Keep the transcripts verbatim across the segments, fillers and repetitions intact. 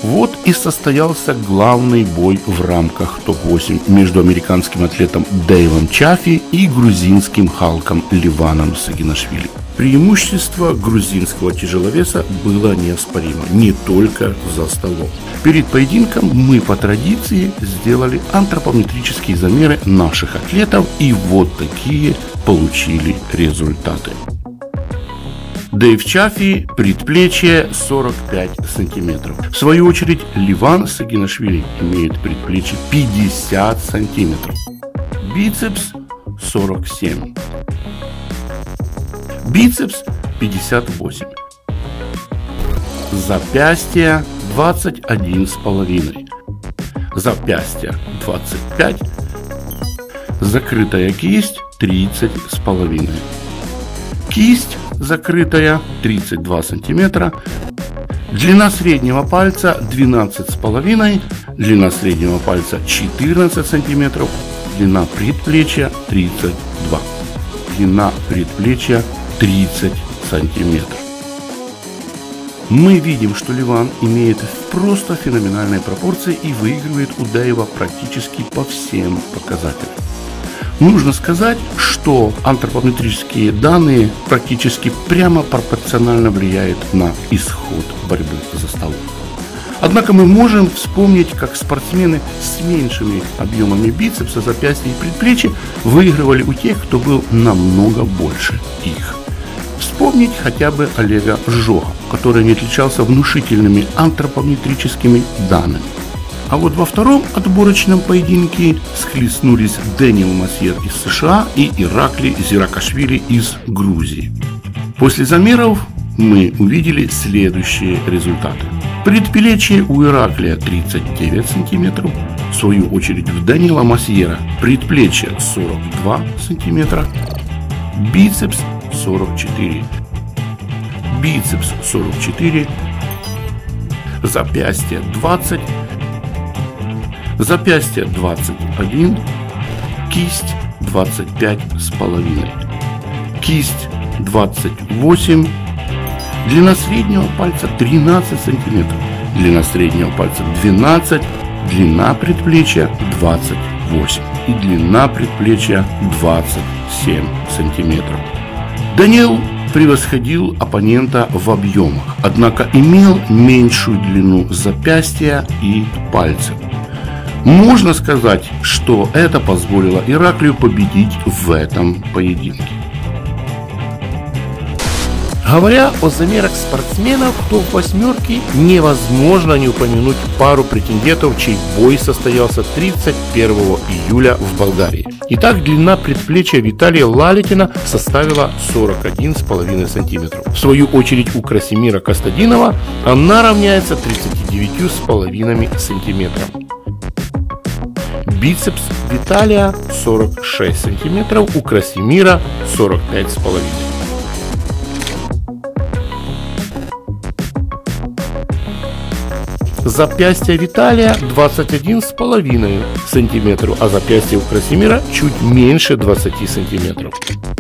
Вот и состоялся главный бой в рамках топ восемь между американским атлетом Дэйвом Чаффи и грузинским Халком Ливаном Сагинашвили. Преимущество грузинского тяжеловеса было неоспоримо, не только за столом. Перед поединком мы по традиции сделали антропометрические замеры наших атлетов, и вот такие получили результаты. Дэйв Чаффи, предплечье сорок пять сантиметров. В свою очередь, Ливан Сагинашвили имеет предплечье пятьдесят сантиметров. Бицепс сорок семь. Бицепс пятьдесят восемь. Запястье двадцать один с половиной. Запястье двадцать пять. Закрытая кисть тридцать с половиной. Кисть закрытая тридцать два сантиметра. Длина среднего пальца двенадцать с половиной. Длина среднего пальца четырнадцать сантиметров. Длина предплечья тридцать два. Длина предплечья тридцать сантиметров. Мы видим, что Ливан имеет просто феноменальные пропорции и выигрывает у Дэйва практически по всем показателям. Нужно сказать, что антропометрические данные практически прямо пропорционально влияют на исход борьбы за столом. Однако мы можем вспомнить, как спортсмены с меньшими объемами бицепса, запястья и предплечья выигрывали у тех, кто был намного больше их. Вспомнить хотя бы Олега Жога, который не отличался внушительными антропометрическими данными. А вот во втором отборочном поединке схлестнулись Дэниел Масьер из США и Иракли Зиракашвили из Грузии. После замеров мы увидели следующие результаты. Предплечье у Ираклия тридцать девять сантиметров, в свою очередь у Дэниела Масьера предплечье сорок два сантиметра, бицепс сорок четыре, бицепс сорок четыре, запястье двадцать, запястье двадцать один, кисть двадцать пять с половиной, кисть двадцать восемь, длина среднего пальца тринадцать сантиметров, длина среднего пальца двенадцать, длина предплечья двадцать восемь и длина предплечья двадцать семь сантиметров. Дэниел превосходил оппонента в объемах, однако имел меньшую длину запястья и пальцев. Можно сказать, что это позволило Ираклию победить в этом поединке. Говоря о замерах спортсменов, то в восьмерке невозможно не упомянуть пару претендентов, чей бой состоялся тридцать первого июля в Болгарии. Итак, длина предплечья Виталия Лалитина составила сорок один с половиной сантиметров. В свою очередь у Красимира Костадинова она равняется тридцати девяти с половиной сантиметров. Бицепс Виталия сорок шесть сантиметров, у Красимира сорок пять с половиной. Запястье Виталия двадцать один с половиной сантиметров, а запястье у Красимира чуть меньше двадцати сантиметров.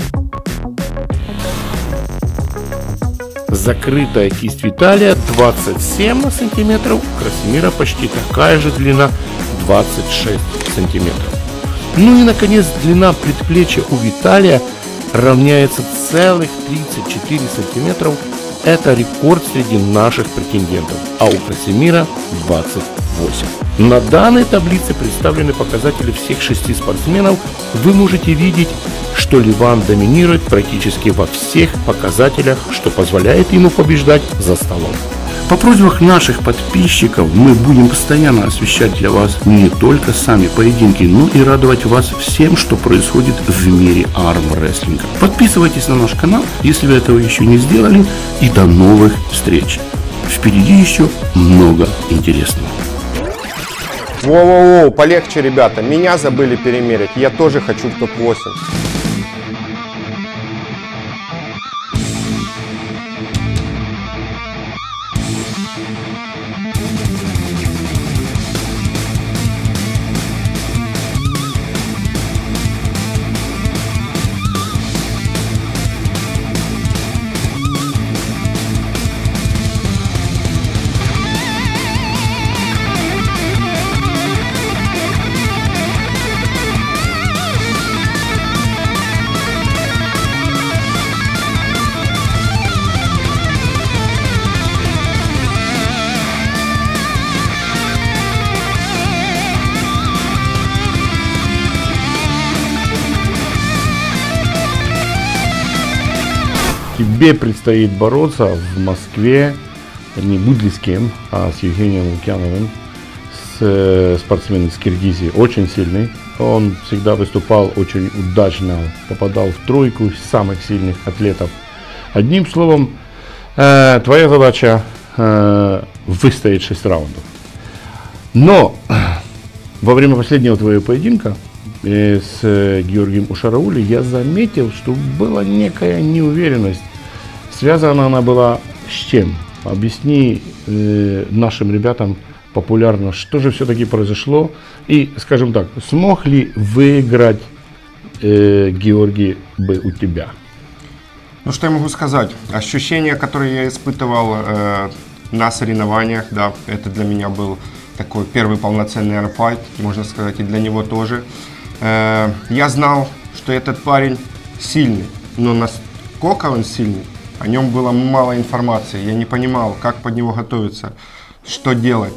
Закрытая кисть Виталия двадцать семь сантиметров, у Красимира почти такая же длина двадцать шесть сантиметров. Ну и наконец длина предплечья у Виталия равняется целых тридцать четыре сантиметров. Это рекорд среди наших претендентов, а у Красимира двадцать восемь. На данной таблице представлены показатели всех шести спортсменов. Вы можете видеть, что Ливан доминирует практически во всех показателях, что позволяет ему побеждать за столом. По просьбам наших подписчиков мы будем постоянно освещать для вас не только сами поединки, но и радовать вас всем, что происходит в мире армрестлинга. Подписывайтесь на наш канал, если вы этого еще не сделали, и до новых встреч. Впереди еще много интересного. Воу-воу-воу, полегче, ребята, меня забыли перемерить, я тоже хочу в топ восемь. тебе предстоит бороться в Москве не будет с кем, а с Евгением Лукьяновым, с, э, спортсмен из Киргизии, очень сильный. Он всегда выступал очень удачно, попадал в тройку самых сильных атлетов. Одним словом, э, твоя задача э, выстоять шесть раундов. Но во время последнего твоего поединка э, с э, Георгием Ушараули я заметил, что была некая неуверенность. Связана она была с чем? Объясни э, нашим ребятам популярно, что же все-таки произошло. И, скажем так, смог ли выиграть э, Георгий бы у тебя? Ну, что я могу сказать? Ощущения, которые я испытывал э, на соревнованиях, да, это для меня был такой первый полноценный аэрфайт, можно сказать, и для него тоже. Э, я знал, что этот парень сильный, но насколько он сильный, о нем было мало информации. Я не понимал, как под него готовиться, что делать.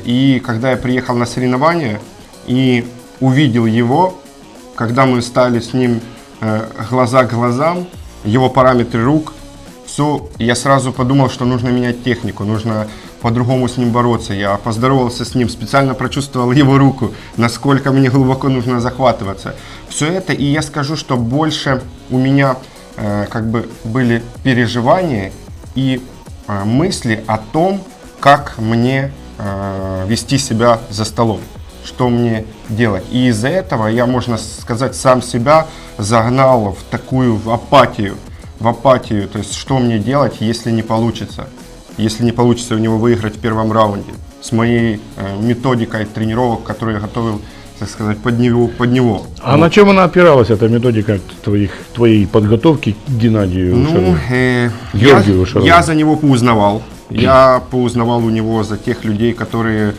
И когда я приехал на соревнования и увидел его, когда мы стали с ним глаза к глазам, его параметры рук, все, я сразу подумал, что нужно менять технику, нужно по-другому с ним бороться. Я поздоровался с ним, специально прочувствовал его руку, насколько мне глубоко нужно захватываться. Все это, и я скажу, что больше у меня э, как бы были переживания и э, мысли о том, как мне э, вести себя за столом, что мне делать. И из-за этого я, можно сказать, сам себя загнал в такую в апатию, в апатию, то есть что мне делать, если не получится, если не получится у него выиграть в первом раунде, с моей э, методикой тренировок, которую я готовил, так сказать, под него. Под него. А вот. На чем она опиралась, эта методика твоих, твоей подготовки к Геннадию ну, э, Георгию я, я за него поузнавал, я поузнавал у него за тех людей, которые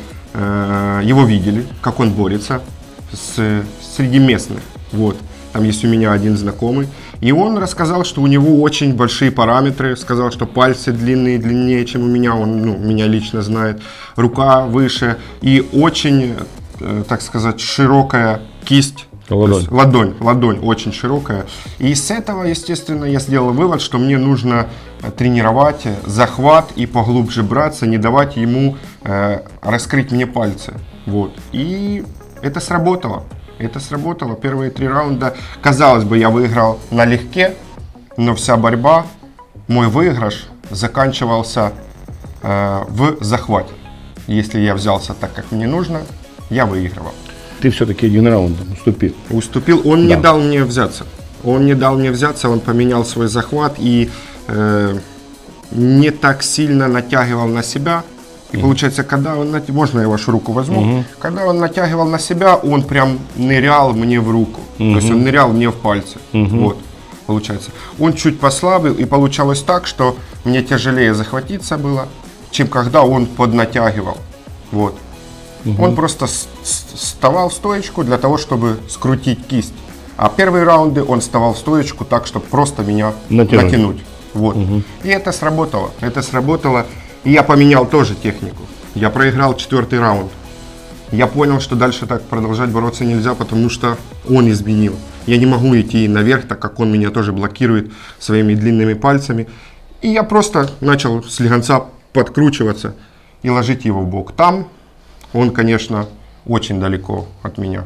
э, его видели, как он борется с, среди местных, вот. Там есть у меня один знакомый, и он рассказал, что у него очень большие параметры, сказал, что пальцы длинные, длиннее, чем у меня, он ну, меня лично знает, рука выше и очень, э, так сказать, широкая кисть, ладонь. ладонь, ладонь очень широкая. И с этого, естественно, я сделал вывод, что мне нужно тренировать захват и поглубже браться, не давать ему э, раскрыть мне пальцы, вот. И это сработало. Это сработало. Первые три раунда, казалось бы, я выиграл налегке, но вся борьба, мой выигрыш заканчивался э, в захвате. Если я взялся так, как мне нужно, я выигрывал. Ты все-таки один раунд уступил. Уступил. Он да. не дал мне взяться. Он не дал мне взяться, он поменял свой захват и э, не так сильно натягивал на себя. И получается, когда он, можно я вашу руку возьму, uh-huh. когда он натягивал на себя, он прям нырял мне в руку, uh-huh. то есть он нырял мне в пальцы, uh-huh. вот, получается. Он чуть послабил, и получалось так, что мне тяжелее захватиться было, чем когда он поднатягивал, вот. Uh-huh. Он просто вставал в стоечку для того, чтобы скрутить кисть, а первые раунды он вставал в стоечку так, чтобы просто меня натянуть, натянуть. Вот. Uh-huh. И это сработало, это сработало. И я поменял тоже технику. Я проиграл четвертый раунд. Я понял, что дальше так продолжать бороться нельзя, потому что он изменил. Я не могу идти наверх, так как он меня тоже блокирует своими длинными пальцами. И я просто начал с легонца подкручиваться и ложить его в бок. Там он, конечно, очень далеко от меня.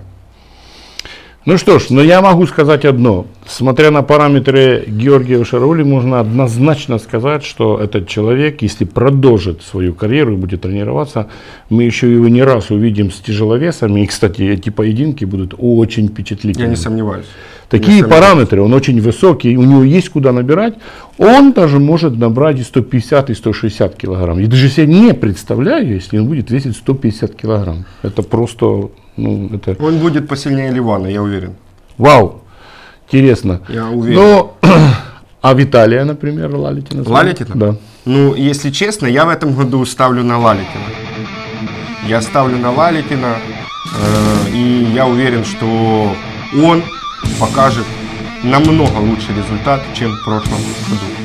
Ну что ж, но я могу сказать одно. Смотря на параметры Георгия Ушараули, можно однозначно сказать, что этот человек, если продолжит свою карьеру и будет тренироваться, мы еще его не раз увидим с тяжеловесами. И, кстати, эти поединки будут очень впечатлительными. Я не сомневаюсь. Такие не параметры, он очень высокий, у него есть куда набирать. Он даже может набрать и сто пятьдесят, и сто шестьдесят килограмм. Я даже себе не представляю, если он будет весить сто пятьдесят килограмм. Это просто... Ну, это... Он будет посильнее Ливана, я уверен. Вау, интересно. Я уверен. Но, а Виталия, например, Лалитина? Лалитина? Да. Ну, если честно, я в этом году ставлю на Лалитина. Я ставлю на Лалитина, э, и я уверен, что он покажет намного лучший результат, чем в прошлом году.